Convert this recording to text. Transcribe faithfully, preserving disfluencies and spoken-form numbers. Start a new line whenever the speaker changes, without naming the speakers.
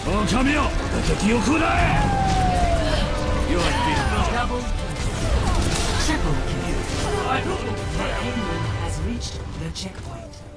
神よ、敵を食うな。
You are beaten.
Double kill. Triple kill. The enemy has reached the checkpoint.